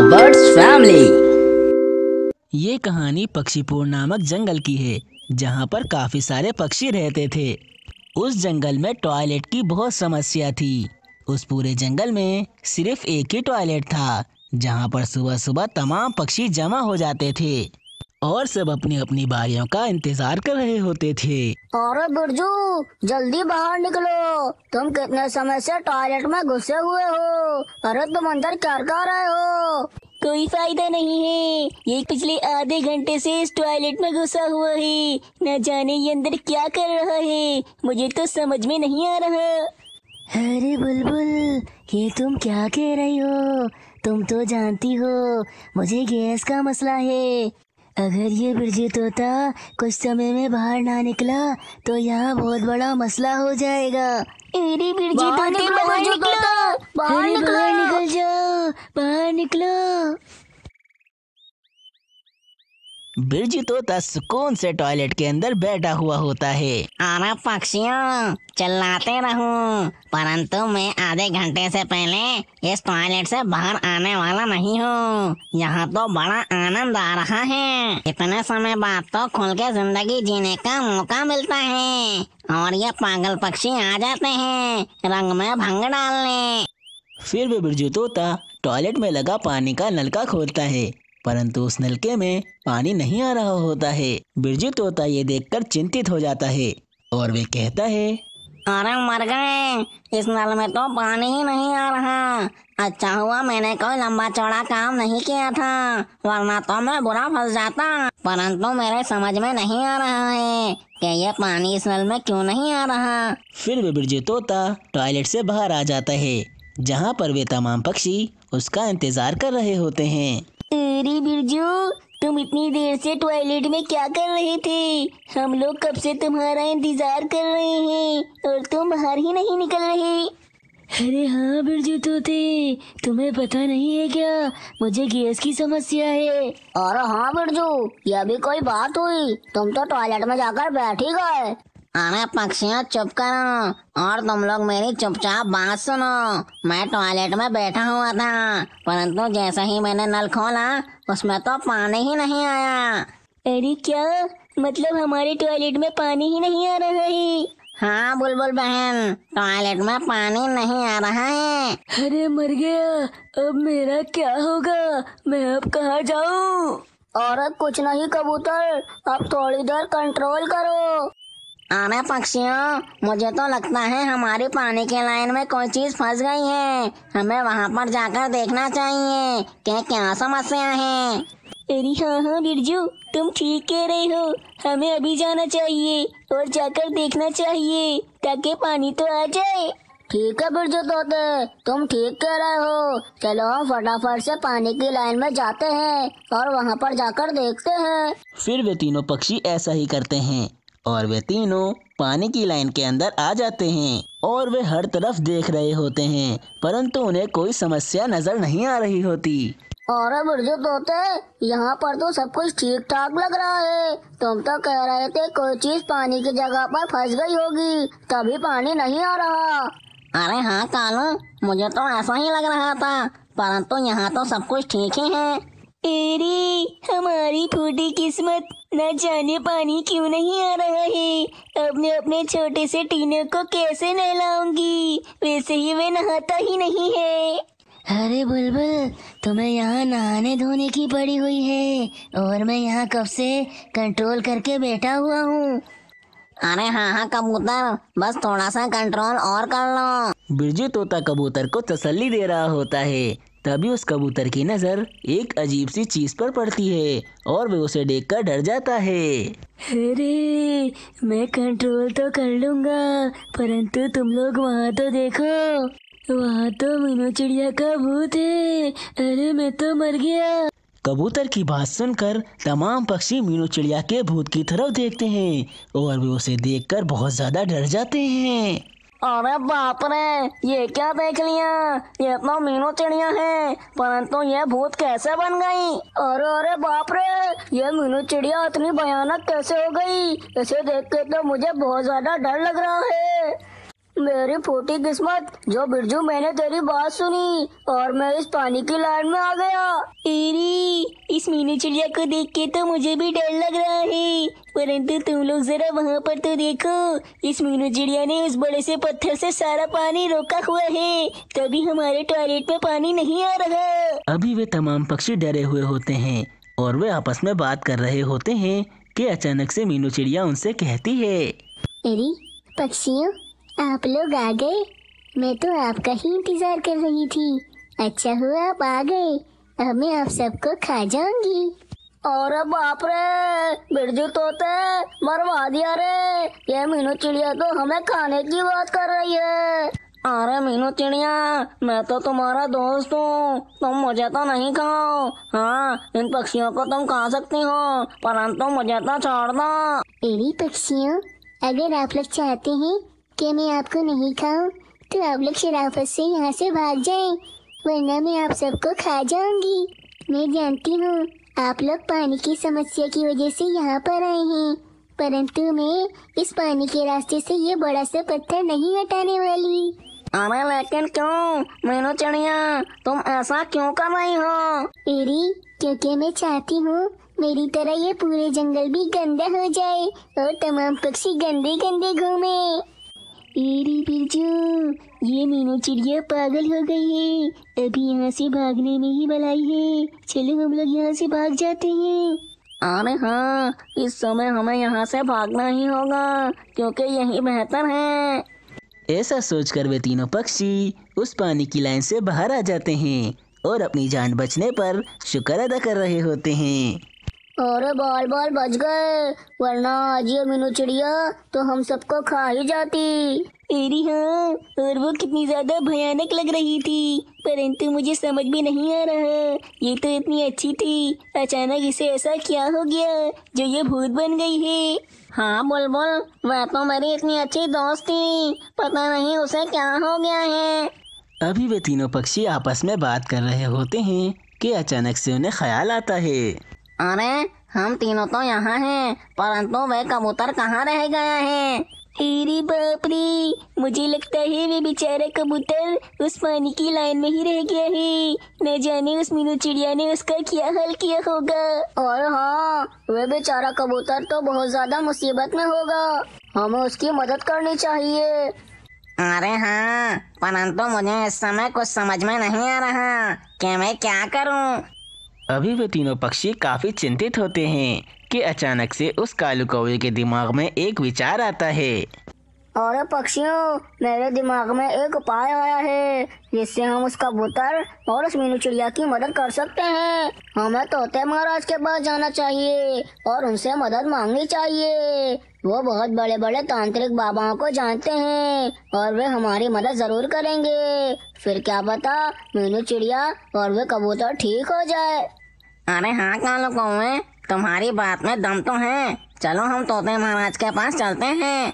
Birds family. ये कहानी पक्षीपुर नामक जंगल की है, जहाँ पर काफी सारे पक्षी रहते थे। उस जंगल में टॉयलेट की बहुत समस्या थी। उस पूरे जंगल में सिर्फ एक ही टॉयलेट था, जहाँ पर सुबह सुबह तमाम पक्षी जमा हो जाते थे और सब अपनी अपनी बारियों का इंतजार कर रहे होते थे। अरे बिरजू, जल्दी बाहर निकलो। तुम कितने समय से टॉयलेट में घुसे हुए हो। अरे तुम अंदर क्या कर रहे हो? कोई फायदा नहीं है, ये पिछले आधे घंटे से इस टॉयलेट में घुसा हुआ है। न जाने ये अंदर क्या कर रहा है, मुझे तो समझ में नहीं आ रहा। अरे बुलबुल, ये तुम क्या कह रही हो? तुम तो जानती हो मुझे गैस का मसला है। अगर ये बिरजू तोता कुछ समय में बाहर ना निकला तो यहाँ बहुत बड़ा मसला हो जाएगा। अरे बिरजू तोते, बाहर निकलो। अरे बाहर निकल जाओ, बाहर निकलो। बिरजू तोता सुकून से टॉयलेट के अंदर बैठा हुआ होता है। अरे पक्षियों, चिल्लाते रहूं, परंतु मैं आधे घंटे से पहले इस टॉयलेट से बाहर आने वाला नहीं हूँ। यहाँ तो बड़ा आनंद आ रहा है। इतने समय बाद तो खुल के जिंदगी जीने का मौका मिलता है और ये पागल पक्षी आ जाते हैं रंग में भंग डालने। फिर भी बिरजू तोता टॉयलेट में लगा पानी का नलका खोलता है, परंतु उस नलके में पानी नहीं आ रहा होता है। बिरजू तोता ये देखकर चिंतित हो जाता है और वे कहता है, अरे मर गए, इस नल में तो पानी ही नहीं आ रहा। अच्छा हुआ मैंने कोई लंबा चौड़ा काम नहीं किया था, वरना तो मैं बुरा फंस जाता। परंतु मेरे समझ में नहीं आ रहा है कि ये पानी इस नल में क्यों नहीं आ रहा। फिर वे बिरजू तोता टॉयलेट से बाहर आ जाता है, जहाँ पर वे तमाम पक्षी उसका इंतजार कर रहे होते हैं। अरे बिरजू, तुम इतनी देर से टॉयलेट में क्या कर रहे थे? हम लोग कब से तुम्हारा इंतजार कर रहे हैं और तुम बाहर ही नहीं निकल रहे। अरे हाँ बिरजू तोते, तुम्हें पता नहीं है क्या, मुझे गैस की समस्या है। अरे हाँ बिरजू, यह भी कोई बात हुई? तुम तो टॉयलेट में जाकर बैठ ही गए। अरे पक्षियों चुप करो और तुम लोग मेरी चुपचाप बात सुनो। मैं टॉयलेट में बैठा हुआ था, परंतु जैसे ही मैंने नल खोला उसमें तो पानी ही नहीं आया। अरे क्या मतलब, हमारे टॉयलेट में पानी ही नहीं आ रहा है? हाँ बुलबुल बहन, टॉयलेट में पानी नहीं आ रहा है। अरे मर गया, अब मेरा क्या होगा? मैं अब कहाँ जाऊँ? अरे कुछ नहीं कबूतर, अब थोड़ी देर कंट्रोल करो। अरे पक्षियों, मुझे तो लगता है हमारी पानी के लाइन में कोई चीज फंस गई है। हमें वहाँ पर जाकर देखना चाहिए कि क्या समस्या है। अरे हाँ हाँ बिरजू, तुम ठीक कह रहे हो। हमें अभी जाना चाहिए और जाकर देखना चाहिए ताकि पानी तो आ जाए। ठीक है बिरजू तोते, तुम ठीक कह रहे हो। चलो हम फटाफट से पानी की लाइन में जाते हैं और वहाँ पर जाकर देखते हैं। फिर वे तीनों पक्षी ऐसा ही करते हैं और वे तीनों पानी की लाइन के अंदर आ जाते हैं और वे हर तरफ देख रहे होते हैं, परंतु उन्हें कोई समस्या नजर नहीं आ रही होती। अरे बिरजू तोते, यहाँ पर तो सब कुछ ठीक ठाक लग रहा है। तुम तो कह रहे थे कोई चीज पानी की जगह पर फंस गई होगी, तभी पानी नहीं आ रहा। अरे हाँ कालू, मुझे तो ऐसा ही लग रहा था, परंतु यहाँ तो सब कुछ ठीक ही है। अरे हमारी फूटी किस्मत, न जाने पानी क्यों नहीं आ रहा है। अब मैं अपने छोटे से टीनों को कैसे नहलाऊंगी? वैसे ही वे नहाता ही नहीं है। अरे बुलबुल, तुम्हें यहाँ नहाने धोने की पड़ी हुई है और मैं यहाँ कब से कंट्रोल करके बैठा हुआ हूँ। अरे हाँ हाँ कबूतर, बस थोड़ा सा कंट्रोल और कर लो। बिरजू तोता कबूतर को तसल्ली दे रहा होता है। तभी उस कबूतर की नजर एक अजीब सी चीज पर पड़ती है और वे उसे देखकर डर जाता है। अरे मैं कंट्रोल तो कर लूंगा, परंतु तुम लोग वहाँ तो देखो, वहाँ तो मीनू चिड़िया का भूत है। अरे मैं तो मर गया। कबूतर की बात सुनकर तमाम पक्षी मीनू चिड़िया के भूत की तरफ देखते हैं और वे उसे देखकर बहुत ज्यादा डर जाते हैं। अरे बाप रे, ये क्या देख लिया? ये तो मीनू चिड़िया है, परंतु ये भूत कैसे बन गई? अरे बाप रे, ये मीनू चिड़िया इतनी भयानक कैसे हो गई? इसे देख के तो मुझे बहुत ज्यादा डर लग रहा है। मेरी फूटी किस्मत, जो बिरजू मैंने तेरी बात सुनी और मैं इस पानी की लाइन में आ गया। अरे इस मीनू चिड़िया को देख के तो मुझे भी डर लग रहा है, परंतु तुम लोग जरा वहाँ पर तो देखो, इस मीनू चिड़िया ने उस बड़े से पत्थर से सारा पानी रोका हुआ है, तभी हमारे टॉयलेट में पानी नहीं आ रहा। अभी वे तमाम पक्षी डरे हुए होते हैं और वे आपस में बात कर रहे होते हैं कि अचानक से मीनू चिड़िया उनसे कहती है, अरे पक्षियों, आप लोग आ गए। मैं तो आपका ही इंतजार कर रही थी। अच्छा हुआ आप आ गए, अब मैं आप सबको खा जाऊंगी। अरे बाप रे, बिरजू तोते मरवा दिया रे, ये मीनू चिड़िया तो हमें खाने की बात कर रही है। अरे मीनू चिड़िया, मैं तो तुम्हारा दोस्त हूँ, तुम मुझे तो नहीं खाओ। हाँ, इन पक्षियों को तुम खा सकती हो, परंतु मुझे तो छोड़ दो। अरे पक्षियों, अगर आप लोग चाहते हैं कि मैं आपको नहीं खाऊं, तो आप लोग शराफत से यहाँ से भाग जाएं, वरना मैं आप सबको खा जाऊंगी। मैं जानती हूँ आप लोग पानी की समस्या की वजह से यहाँ पर आए हैं, परंतु मैं इस पानी के रास्ते से ये बड़ा सा पत्थर नहीं हटाने वाली। अरे लेकिन क्यों मीनू चिड़िया, तुम ऐसा क्यों कर रही हो? अरे क्योंकि मैं चाहती हूँ मेरी तरह ये पूरे जंगल भी गंदा हो जाए और तमाम पक्षी गंदे गंदे घूमे। अरे बिरजू, ये मीनू चिड़िया पागल हो गई है, अभी यहाँ से भागने में ही भलाई है, चलो हम लोग यहाँ से भाग जाते हैं। अरे हाँ, इस समय हमें यहाँ से भागना ही होगा, क्योंकि यही बेहतर है। ऐसा सोचकर वे तीनों पक्षी उस पानी की लाइन से बाहर आ जाते हैं और अपनी जान बचने पर शुक्र अदा कर रहे होते हैं। अरे बाल बाल बच गए, वरना आज ये मीनू चिड़िया तो हम सबको खा ही जाती। अरे हाँ, और वो कितनी ज्यादा भयानक लग रही थी, परंतु मुझे समझ में नहीं आ रहा, ये तो इतनी अच्छी थी, अचानक इसे ऐसा क्या हो गया जो ये भूत बन गई है। हाँ बुलबुल, वह तो मेरी इतनी अच्छी दोस्त थी, पता नहीं उसे क्या हो गया है। अभी वे तीनों पक्षी आपस में बात कर रहे होते हैं कि अचानक से उन्हें ख्याल आता है, अरे हम तीनों तो यहाँ हैं, परंतु वह कबूतर कहाँ रह गया है? अरे बाप रे, मुझे लगता है वे बेचारा कबूतर उस पानी की लाइन में ही रह गया है, न जाने उस मीनू चिड़िया ने उसका क्या हाल किया होगा। और हाँ, वे बेचारा कबूतर तो बहुत ज्यादा मुसीबत में होगा, हमें उसकी मदद करनी चाहिए। अरे हाँ, परंतु मुझे इस समय कुछ समझ में नहीं आ रहा कि मैं क्या करूँ। अभी वे तीनों पक्षी काफी चिंतित होते हैं कि अचानक से उस कालू कौवे के दिमाग में एक विचार आता है। और पक्षियों, मेरे दिमाग में एक उपाय आया है जिससे हम उस कबूतर और उस मीनू चिड़िया की मदद कर सकते हैं। हमें तोते महाराज के पास जाना चाहिए और उनसे मदद मांगनी चाहिए। वो बहुत बड़े बड़े तांत्रिक बाबाओं को जानते हैं और वे हमारी मदद जरूर करेंगे। फिर क्या पता मीनू चिड़िया और वे कबूतर ठीक हो जाए। अरे हाँ कालू कौवे, तुम्हारी बात में दम तो है, चलो हम तोते महाराज के पास चलते हैं।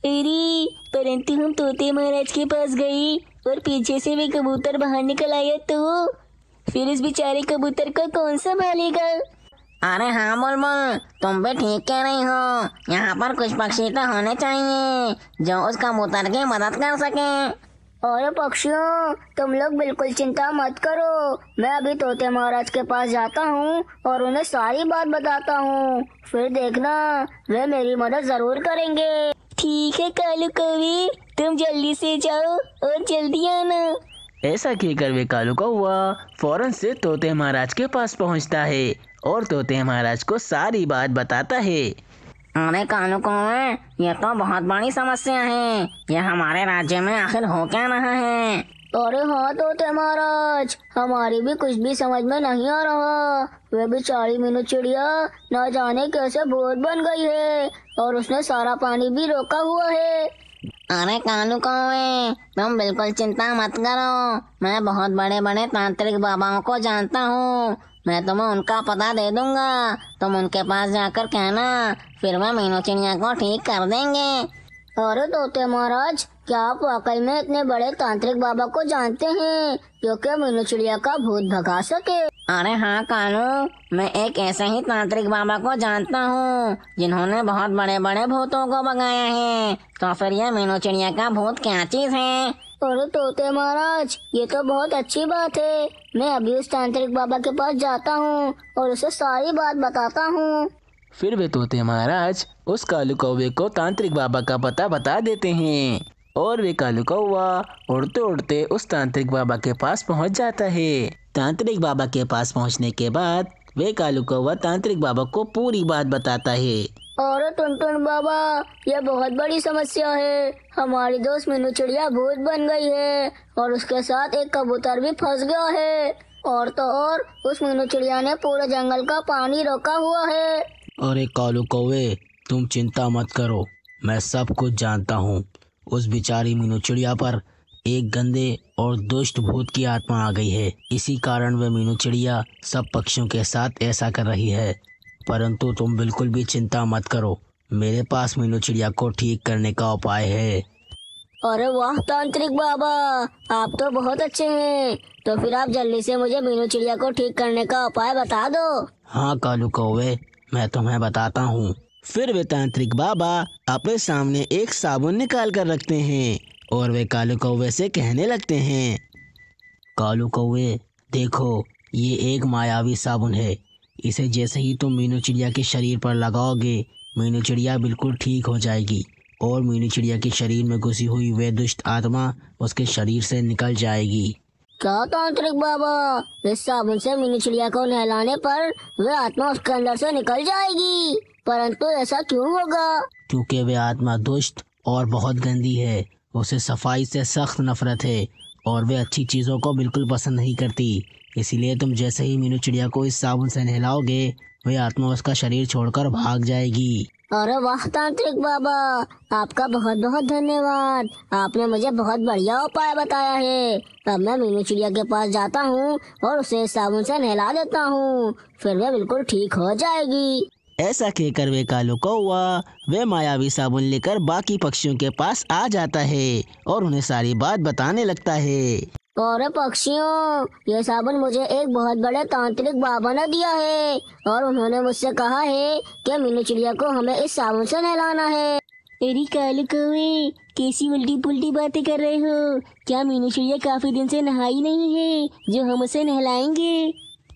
अरे परंतु हम तोते महाराज के पास गए और पीछे से वे कबूतर बाहर निकल आया तो फिर इस बेचारे कबूतर को कौन संभालेगा। अरे हाँ बुलबुल, तुम भी ठीक कह रही हो, यहाँ पर कुछ पक्षी तो होने चाहिए जो उस कबूतर की मदद कर सके। और पक्षियों, तुम लोग बिल्कुल चिंता मत करो, मैं अभी तोते महाराज के पास जाता हूँ और उन्हें सारी बात बताता हूँ, फिर देखना वे मेरी मदद जरूर करेंगे। ठीक है कालू कौवे, तुम जल्दी से जाओ और जल्दी आना। ऐसा कहकर वे कालू कौवा फौरन से तोते महाराज के पास पहुंचता है और तोते महाराज को सारी बात बताता है। अरे कालू कौवे, ये तो बहुत बड़ी समस्या है, ये हमारे राज्य में आखिर हो क्या रहा है? अरे हाँ तोते महाराज, हमारी भी कुछ भी समझ में नहीं आ रहा। वे बेचारी मीनू चिड़िया न जाने कैसे भूत बन गई है और उसने सारा पानी भी रोका हुआ है। अरे कालू कौवे, तुम बिल्कुल चिंता मत करो, मैं बहुत बड़े बड़े तांत्रिक बाबाओं को जानता हूँ, मैं तुम्हें उनका पता दे दूंगा, तुम उनके पास जाकर कहना, फिर वह मीनू चिड़िया को ठीक कर देंगे। अरे तोते महाराज, क्या आप वाकई में इतने बड़े तांत्रिक बाबा को जानते हैं जो कि मीनू चिड़िया का भूत भगा सके? अरे हाँ कालू, मैं एक ऐसे ही तांत्रिक बाबा को जानता हूँ जिन्होंने बहुत बड़े बड़े भूतों को भगाया है। तो फिर ये मीनू चिड़िया का भूत क्या चीज है? अरे तोते महाराज, ये तो बहुत अच्छी बात है। मैं अभी उस तांत्रिक बाबा के पास जाता हूँ और उसे सारी बात बताता हूँ। फिर वे तोते महाराज उस कालू कौवे को तांत्रिक बाबा का पता बता देते हैं और वे कालू कौवा उड़ते उड़ते उस तांत्रिक बाबा के पास पहुंच जाता है। तांत्रिक बाबा के पास पहुंचने के बाद वे कालू कौवा तांत्रिक बाबा को पूरी बात बताता है। अरे टुनटुन बाबा, ये बहुत बड़ी समस्या है। हमारी दोस्त मीनू चिड़िया भूत बन गई है और उसके साथ एक कबूतर भी फंस गया है। और तो और उस मीनू चिड़िया ने पूरे जंगल का पानी रोका हुआ है। अरे कालू कौवे, तुम चिंता मत करो, मैं सब कुछ जानता हूँ। उस बेचारी मीनू चिड़िया पर एक गंदे और दुष्ट भूत की आत्मा आ गई है। इसी कारण वह मीनू चिड़िया सब पक्षियों के साथ ऐसा कर रही है। परंतु तुम बिल्कुल भी चिंता मत करो, मेरे पास मीनू चिड़िया को ठीक करने का उपाय है। अरे वाह तांत्रिक बाबा, आप तो बहुत अच्छे हैं। तो फिर आप जल्दी से मुझे मीनू चिड़िया को ठीक करने का उपाय बता दो। हाँ कालू कौवे, मैं तुम्हें बताता हूँ। फिर वे तांत्रिक बाबा अपने सामने एक साबुन निकाल कर रखते हैं और वे कालू कौवे से कहने लगते हैं, कालू कौवे देखो, ये एक मायावी साबुन है। इसे जैसे ही तुम मीनू चिड़िया के शरीर पर लगाओगे, मीनू चिड़िया बिल्कुल ठीक हो जाएगी और मीनू चिड़िया के शरीर में घुसी हुई वह दुष्ट आत्मा उसके शरीर से निकल जाएगी। क्या तांत्रिक बाबा, इस साबुन से मीनू चिड़िया को नहलाने पर वह आत्मा उसके अंदर से निकल जाएगी? परंतु ऐसा क्यों होगा? क्योंकि वह आत्मा दुष्ट और बहुत गंदी है। उसे सफाई से सख्त नफरत है और वह अच्छी चीज़ों को बिल्कुल पसंद नहीं करती। इसीलिए तुम जैसे ही मीनू चिड़िया को इस साबुन से नहलाओगे, वह आत्मा उसका शरीर छोड़कर भाग जाएगी। अरे वाह तांत्रिक बाबा, आपका बहुत बहुत धन्यवाद। आपने मुझे बहुत बढ़िया उपाय बताया है। अब मैं मीनू चिड़िया के पास जाता हूँ और उसे साबुन से नहला देता हूँ, फिर वह बिल्कुल ठीक हो जाएगी। ऐसा कहकर वे कालू कौवा वे मायावी साबुन लेकर बाकी पक्षियों के पास आ जाता है और उन्हें सारी बात बताने लगता है। और पक्षियों, ये साबुन मुझे एक बहुत बड़े तांत्रिक बाबा ने दिया है और उन्होंने मुझसे कहा है कि मीनू चिड़िया को हमें इस साबुन से नहलाना है। अरे कालू कौवे, कैसी उल्टी पुल्टी बातें कर रहे हो? क्या मीनू चिड़िया काफी दिन से नहाई नहीं है जो हम उसे नहलाएंगे?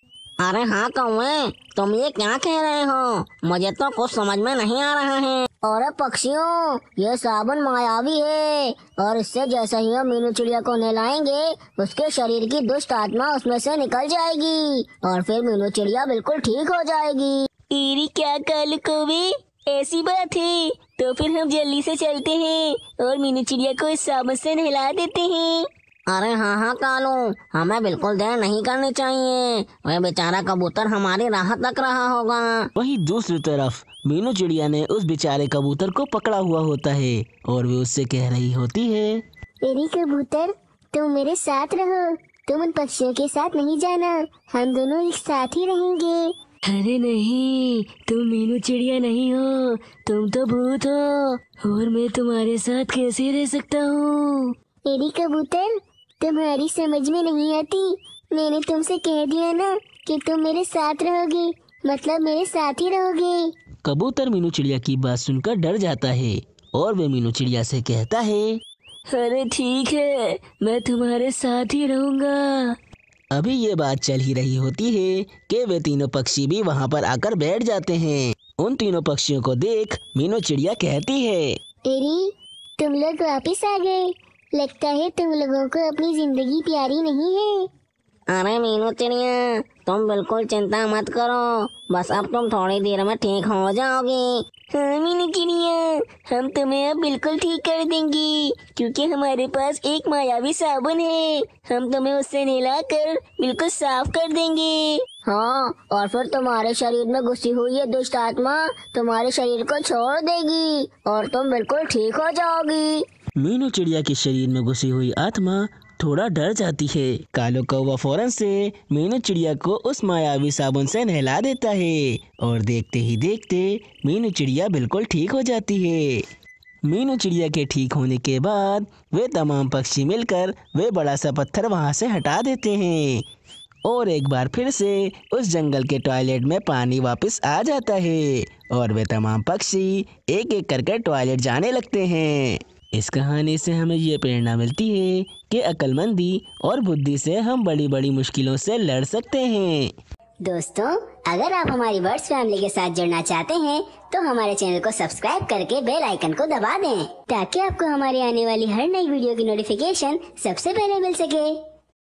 अरे हाँ कौवे, तुम ये क्या कह रहे हो? मुझे तो कुछ समझ में नहीं आ रहा है। और पक्षियों, ये साबुन मायावी है और इससे जैसे ही हम मीनू चिड़िया को नहलाएंगे, उसके शरीर की दुष्ट आत्मा उसमें से निकल जाएगी और फिर मीनू चिड़िया बिल्कुल ठीक हो जाएगी। अरे क्या कालू कौवे, ऐसी बात है? तो फिर हम जल्दी से चलते हैं और मीनू चिड़िया को इस साबुन से नहला देते हैं। अरे हाँ कालू, हमें बिल्कुल देर नहीं करनी चाहिए। वह बेचारा कबूतर हमारी राह तक रहा होगा। वहीं दूसरी तरफ मीनू चिड़िया ने उस बेचारे कबूतर को पकड़ा हुआ होता है और वे उससे कह रही होती है, अरे कबूतर, तुम मेरे साथ रहो। तुम उन पक्षियों के साथ नहीं जाना, हम दोनों एक साथ ही रहेंगे। अरे नहीं, तुम मीनू चिड़िया नहीं हो, तुम तो भूत हो और मैं तुम्हारे साथ कैसे रह सकता हूँ? अरे कबूतर, तुम्हारी समझ में नहीं आती। मैंने तुमसे कह दिया ना कि तुम मेरे साथ रहोगे, मतलब मेरे साथ ही रहोगे। कबूतर मीनू चिड़िया की बात सुनकर डर जाता है और वे मीनू चिड़िया से कहता है, अरे ठीक है, मैं तुम्हारे साथ ही रहूंगा। अभी ये बात चल ही रही होती है कि वे तीनों पक्षी भी वहाँ पर आकर बैठ जाते हैं। उन तीनों पक्षियों को देख मीनू चिड़िया कहती है, अरे तुम लोग वापिस आ गए। लगता है तुम लोगों को अपनी जिंदगी प्यारी नहीं है। अरे मीनू चिड़िया, तुम बिल्कुल चिंता मत करो, बस अब तुम थोड़ी देर में ठीक हो जाओगे। हाँ मीनू चिड़िया, हम तुम्हें अब बिल्कुल ठीक कर देंगे क्योंकि हमारे पास एक मायावी साबुन है। हम तुम्हें उससे नहलाकर बिल्कुल साफ कर देंगे। हाँ, और फिर तुम्हारे शरीर में घुसी हुई ये दुष्ट आत्मा तुम्हारे शरीर को छोड़ देगी और तुम बिल्कुल ठीक हो जाओगी। मीनू चिड़िया के शरीर में घुसी हुई आत्मा थोड़ा डर जाती है। कालू कौवा फौरन से मीनू चिड़िया को उस मायावी साबुन से नहला देता है और देखते ही देखते मीनू चिड़िया बिल्कुल ठीक हो जाती है। मीनू चिड़िया के ठीक होने के बाद वे तमाम पक्षी मिलकर वे बड़ा सा पत्थर वहाँ से हटा देते हैं और एक बार फिर से उस जंगल के टॉयलेट में पानी वापस आ जाता है और वे तमाम पक्षी एक एक करके टॉयलेट जाने लगते हैं। इस कहानी से हमें ये प्रेरणा मिलती है कि अक्लमंदी और बुद्धि से हम बड़ी बड़ी मुश्किलों से लड़ सकते हैं। दोस्तों, अगर आप हमारी बर्ड्स फैमिली के साथ जुड़ना चाहते हैं तो हमारे चैनल को सब्सक्राइब करके बेल आइकन को दबा दें ताकि आपको हमारी आने वाली हर नई वीडियो की नोटिफिकेशन सबसे पहले मिल सके।